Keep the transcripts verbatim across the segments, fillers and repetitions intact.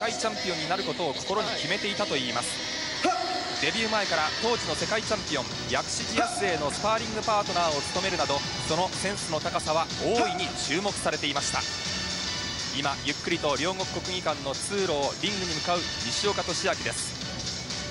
世界チャンピオンになることを心に決めていたといいます。デビュー前から当時の世界チャンピオン薬師寺康生のスパーリングパートナーを務めるなど、そのセンスの高さは大いに注目されていました。今ゆっくりと両国国技館の通路をリングに向かう西岡俊明です。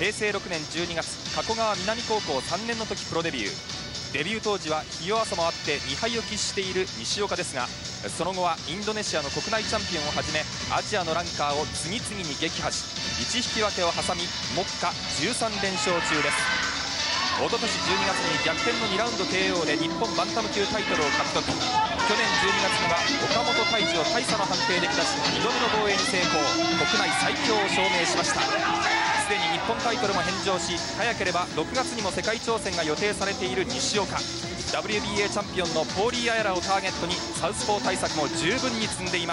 へいせいろくねんじゅうにがつ、加古川南高校さんねんの時プロデビュー。デビュー当時はひ弱さもあってに敗を喫している西岡ですが、その後はインドネシアの国内チャンピオンをはじめアジアのランカーを次々に撃破し、いち引き分けを挟み目下じゅうさんれんしょう中です。一昨年じゅうにがつに逆転のにラウンド ケーオー で日本バンタム級タイトルを獲得。去年じゅうにがつには岡本泰治を大差の判定で下しにどめの防衛に成功、国内最強を証明しました。すでに日本タイトルも返上し、早ければろくがつにも世界挑戦が予定されている西岡。 ダブリュービーエー チャンピオンのポーリー・アヤラをターゲットにサウスポー対策も十分に積んでいます。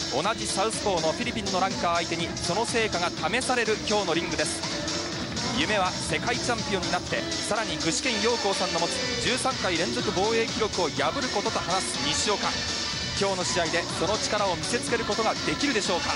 同じサウスポーのフィリピンのランカー相手にその成果が試される今日のリングです。夢は世界チャンピオンになって、さらに具志堅用高さんの持つじゅうさんかい連続防衛記録を破ることと話す西岡。今日の試合でその力を見せつけることができるでしょうか。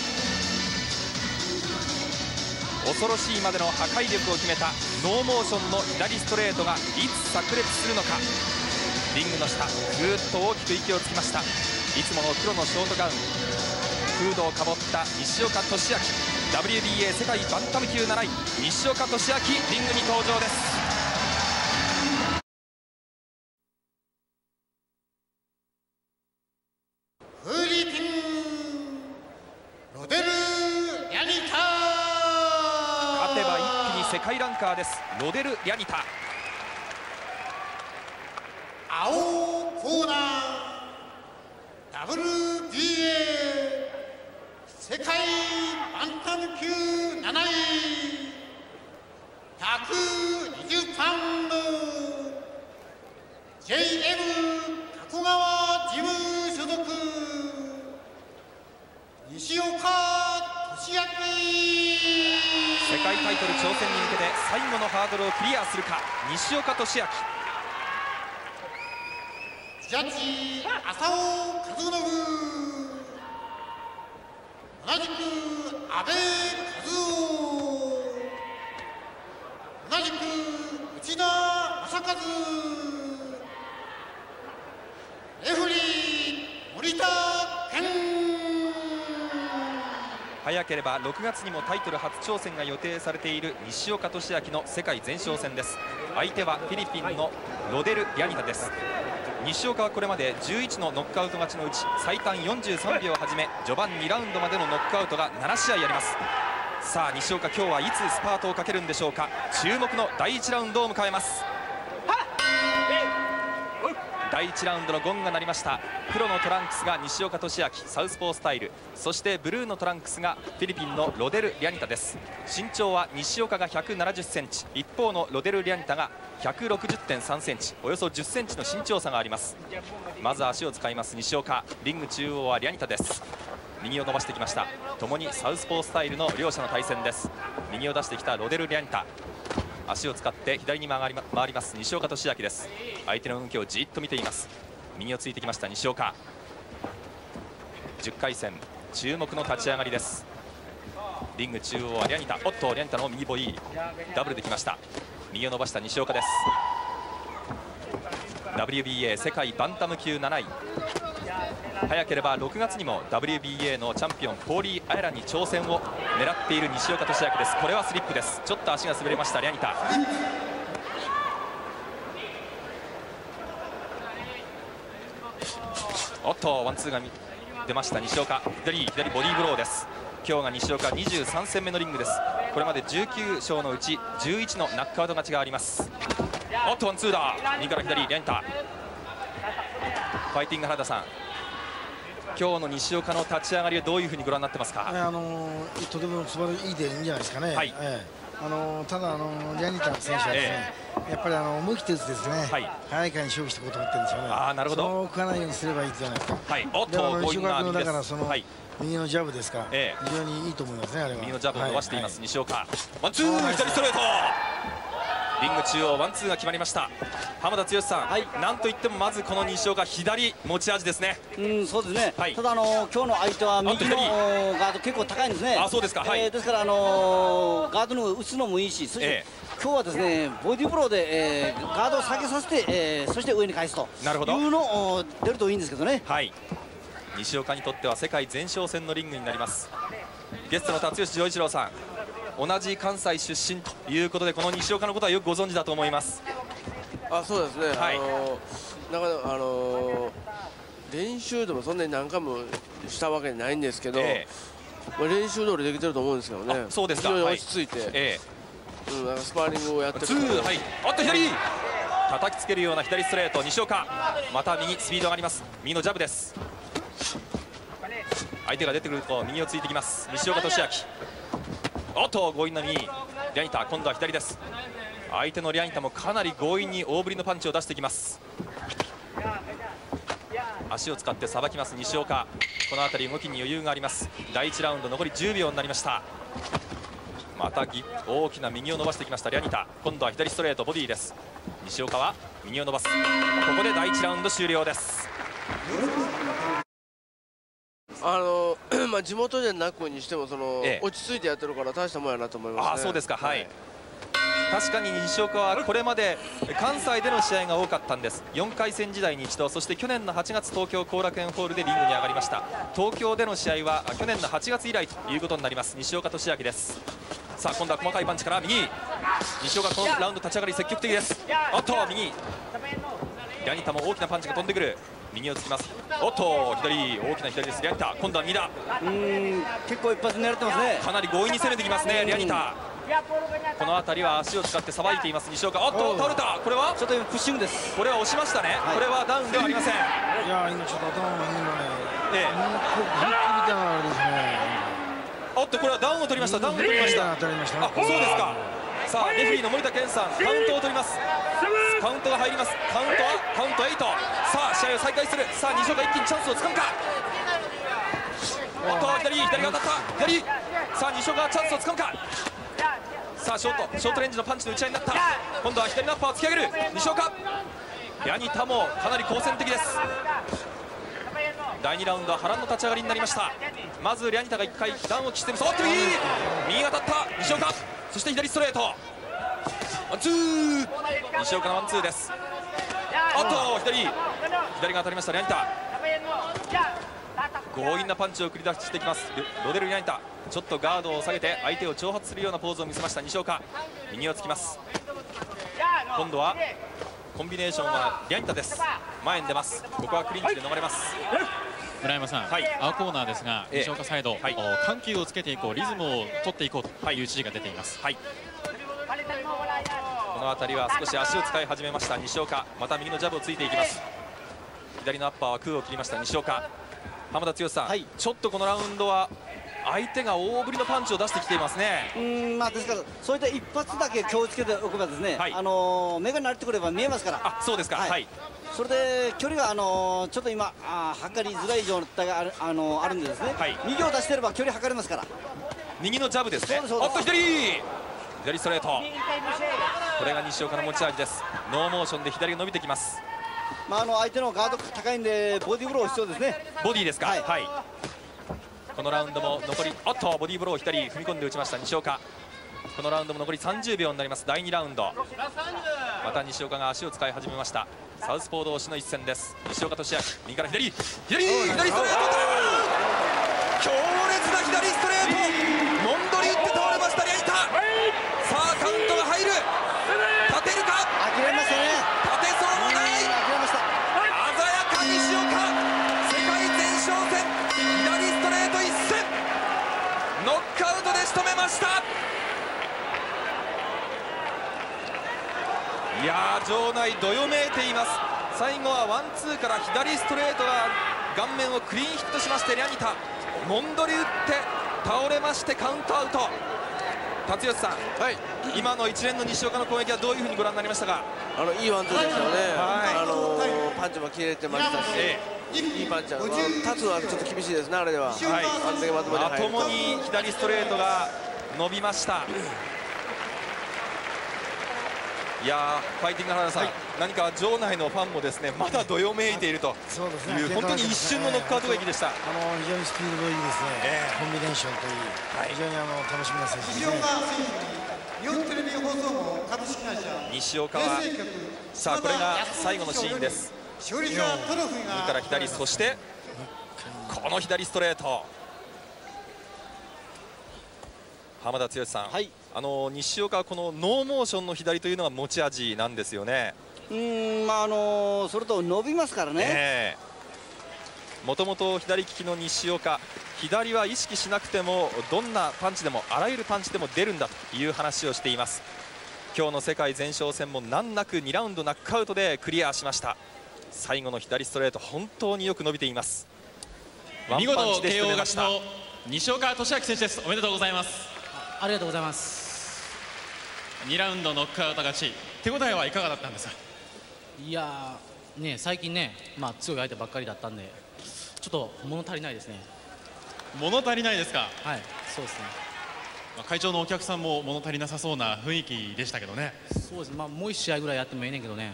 恐ろしいまでの破壊力を決めたノーモーションの左ストレートがいつ炸裂するのか。リングの下、ぐーっと大きく息をつきました。いつもの黒のショートガウン、フードをかぶった西岡俊明。 ダブリュービーエー 世界バンタム級なない西岡俊明、リングに登場です。 フィリピンロデル・リャニタ。 勝てば一気に世界ランカーです。ロデル・リャニタ。 青コーナー ダブリュービーエー 世界バンタム級なないひゃくにじゅうパウンド ジェイエム 加古川ジム所属西岡俊明。 世界タイトル挑戦に向けて最後のハードルをクリアするか西岡俊明。 ジャッジ浅尾和信、同じく阿部和夫、同じく内田正和、レフリー森田健。 早ければろくがつにもタイトル初挑戦が予定されている西岡俊明の世界前哨戦です。相手はフィリピンのロデル・リャニタです。西岡はこれまでじゅういちのノックアウト勝ちのうち最短よんじゅうさんびょうをはじめ序盤にラウンドまでのノックアウトがななしあいあります。さあ西岡、今日はいつスパートをかけるんでしょうか。注目のだいいちラウンドを迎えます。だいいちラウンドのゴングが鳴りました。黒のトランクスが西岡俊明、サウスポースタイル。そしてブルーのトランクスがフィリピンのロデル・リャニタです。身長は西岡がひゃくななじゅっセンチ、一方のロデル・リャニタがひゃくろくじゅってんさんセンチ、およそじゅっセンチの身長差があります。まず足を使います西岡。リング中央はリャニタです。右を伸ばしてきました。共にサウスポースタイルの両者の対戦です。右を出してきたロデル・リャニタ、足を使って左に曲がり、ま、回ります西岡俊明です。相手の動きをじっと見ています。右をついてきました西岡。じゅっかい戦注目の立ち上がりです。リング中央はリャニタ。おっとリャニタの右ボディダブルできました。右を伸ばした西岡です。 ダブリュービーエー 世界バンタム級なない。早ければろくがつにも ダブリュービーエー のチャンピオンポーリー・アヤラに挑戦を狙っている西岡俊明です。これはスリップです。ちょっと足が滑りましたリャニタ。おっとワンツーが出ました西岡。左左ボディーブローです。今日が西岡にじゅうさん戦目のリングです。これまでじゅうきゅう勝のうちじゅういちのナックアウト勝ちがあります。おっとワンツーだ。右から左リャニタ。ファイティング原田さん、今日の西岡の立ち上がりはどういうふうにご覧になってますか。 あのー、とても素晴らしいいいでいいんじゃないですかね。はい、ええ、あのー、ただあのー、リャニタ選手はですね、ええ、やっぱりあの思い切って打つですね、はい、早い回に勝負していこうと思ってるんですよね。ああ、なるほど。そう置かないようにすればいいじゃないですか。はい、おっと西岡君だからその、はい、右のジャブですか、ええ、非常にいいと思いますね。あれは右のジャブを伸ばしています、はい、西岡。ワンツー左ストレート。 リング中央ワンツーが決まりました。浜田剛さん、はい、なんといってもまずこの西岡左持ち味ですね。 うん、そうですね、はい、ただあの今日の相手は右のガード結構高いんですね。 あ、そうですか、はい、 えー、ですからあのガードの打つのもいいし、そして、えー、今日はですねボディーブローで、えー、ガードを下げさせて、えー、そして上に返すというのを出るといいんですけどね。 はい、西岡にとっては世界前哨戦のリングになります。ゲストの辰吉丈一郎さん、同じ関西出身ということでこの西岡のことはよくご存知だと思います。 あ、そうですね、はい、あのなかなかあの練習でもそんなに何回もしたわけないんですけど、えー、練習通りできてると思うんですけどね。 そうですか、 非常に落ち着いて、はい、えーうん、なんかスパーリングをやってる。 ツー、はい、あっと左叩きつけるような左ストレート、西岡また右スピード上がります。右のジャブです。相手が出てくると右をついてきます西岡俊明。おっと強引な右リャニタ、今度は左です。相手のリャニタもかなり強引に大振りのパンチを出してきます。足を使ってさばきます西岡。この辺り動きに余裕があります。だいいちラウンド残りじゅうびょうになりました。また大きな右を伸ばしてきましたリャニタ。今度は左ストレートボディです。西岡は右を伸ばす。ここでだいいちラウンド終了です。 あのまあ地元じゃなくにしてもその、ええ、落ち着いてやってるから大したもんやなと思いますね。 あ、そうですか、はい、はい、確かに西岡はこれまで関西での試合が多かったんです。よんかい戦時代に一度、そして去年のはちがつ東京後楽園ホールでリングに上がりました。東京での試合は去年のはちがつ以来ということになります西岡俊明です。さあ今度は細かいパンチから右、西岡このラウンド立ち上がり積極的です。おっと右リャニタも大きなパンチが飛んでくる。右をつきます。おっと左、大きな左ですリャニタ。今度は右だ。 うーん、結構一発狙ってますね。 かなり強引に攻めてきますねリャニタ。この辺りは足を使ってさばいています西岡。おっと倒れた。これはちょっと今プッシングです。 これは押しましたね、はい、これはダウンではありません。いや今ちょっと頭の今ね、ええ、見たらあれですね。 おっとこれはダウンを取りました。ダウンを取りました。あ、そうですか。さあレフェリーの森田健さんカウントを取ります。カウントが入ります。カウントはカウントエイト。さあ試合を再開する。さあ西岡一気にチャンスをつかむか。おっと左左が当たった左。さあ西岡チャンスをつかむか。さあショートショートレンジのパンチの打ち合いになった。今度は左のアッパーを突き上げる西岡。ヤニタもかなり好戦的です。だいにラウンドは波乱の立ち上がりになりました。まずリャニタがいっかいダウンを期しています。おっと右右が当たった西岡。そして左ストレートワンツー。西岡のワンツーです。おっと左左が当たりましたリャニタ。強引なパンチを繰り出していきますロデル・リャニタ。ちょっとガードを下げて相手を挑発するようなポーズを見せました西岡。右をつきます。今度はコンビネーションはリャニタです。前に出ます。ここはクリンチで逃れます。 村山さん、はい、青コーナーですが、西岡サイド、はい、緩急をつけていこう、リズムを取っていこうという指示が出ています。はい、この辺りは少し足を使い始めました西岡。また右のジャブをついていきます。左のアッパーは空を切りました西岡。浜田剛さん、はい、ちょっとこのラウンドは相手が大振りのパンチを出してきていますね。 うん、まあですからそういった一発だけ気をつけておけばですね、はい、あのー、目が慣れてくれば見えますから。 あ、そうですか。はい、はい、 それで距離が、あのー、ちょっと今あ測りづらい状態がある、あのー、あるんでですね、はい、右を出してれば距離測れますから。 右のジャブですね。おっと左左ストレート。これが西岡の持ち味です。ノーモーションで左が伸びてきます。 まあ、あの相手のガード高いんでボディーブロー必要ですね。 ボディーですか。はい、はい、このラウンドも残りおっとボディーブロー左踏み込んで打ちました西岡。このラウンドも残りさんじゅうびょうになります。だいにラウンドまた西岡が足を使い始めました。サウスポー同士の一戦です。西岡俊明右から左左左ストレート。強烈な左ストレート。モンドリ打って倒れましたリャニタ。さあカウントが入る。立てるか。 諦めましたね。 立てそうもない。 諦めました。 鮮やか西岡世界前哨戦左ストレート一戦ノックアウトで仕留めました。いやー場内どよめいています。最後はワンツーから左ストレートが顔面をクリーンヒットしましてリャニタモンドリ打って倒れましてカウントアウト。辰吉さん、はい、今の一連の西岡の攻撃はどういうふうにご覧になりましたか。 あのいいワンツーですよね。はい、あのー、パンチも切れてましたし、ええ、いいパンチは立つのはちょっと厳しいですねあれでは。はい、あんだけまともに入ると。 まともに左ストレートが伸びました。 いやー、ファイティング原田さん、はい、何か場内のファンもですねまだどよめいているという、本当に一瞬のノックアウト劇でした。あの非常にスピードいいですね、えー、コンビネーションといい、はい、非常にあの楽しみな選手ですね。 日本テレビ放送網株式会社西岡は、さあこれが最後のシーンです。右から左、そしてこの左ストレート。浜田剛さん、はい、あの西岡はこのノーモーションの左というのが持ち味なんですよね。 うん、まああのー、それと伸びますからね。 もともと左利きの西岡、左は意識しなくてもどんなパンチでもあらゆるパンチでも出るんだという話をしています。今日の世界前哨戦も難なくにラウンドナックアウトでクリアしました。最後の左ストレート、本当によく伸びています。 見事 ケーオー 勝ちの西岡俊明選手です。おめでとうございます。 ありがとうございます。 にラウンドノックアウト勝ち、手応えはいかがだったんですか？ いやーね、最近ね、まあ、強い相手ばっかりだったんでちょっと物足りないですね。 物足りないですか？ はい、そうですね。 まあ、会長のお客さんも物足りなさそうな雰囲気でしたけどね。 そうですね、まあ、もういち試合ぐらいやってもいいねんけどね。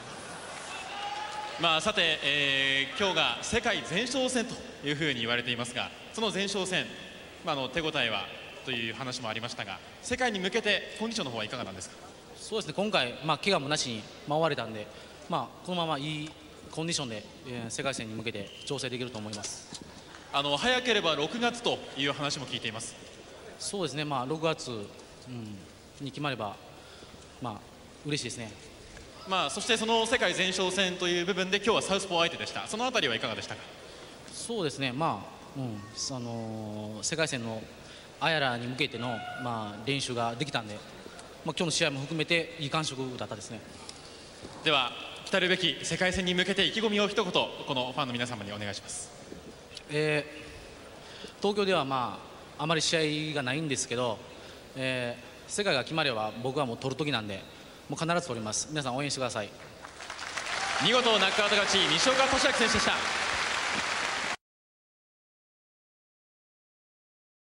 まあ、さて、えー、今日が世界前哨戦というふうに言われていますが、その前哨戦、まあ、あの手応えはという話もありましたが、世界に向けてコンディションの方はいかがなんですか？ そうですね、今回、まあ、怪我もなしに回れたんで、まあ、このままいいコンディションで、えー、世界戦に向けて調整できると思います。 あの早ければろくがつという話も聞いています。 そうですね、まあ、ろくがつ、うん、に決まれば、まあ嬉しいですね。 まあ、そしてその世界前哨戦という部分で今日はサウスポー相手でした。そのあたりはいかがでしたか？ そうですね、まあ、うん、あのー、世界戦のアヤラに向けての、まあ、練習ができたんで、まあ、今日の試合も含めていい感触だったですね。 では来るべき世界戦に向けて意気込みを一言、このファンの皆様にお願いします。 えー、東京では、まあ、あまり試合がないんですけど、えー、世界が決まれば僕はもう取る時なんで、もう必ず取ります。皆さん応援してください。 見事ナックアウト勝ち、西岡俊明選手でした。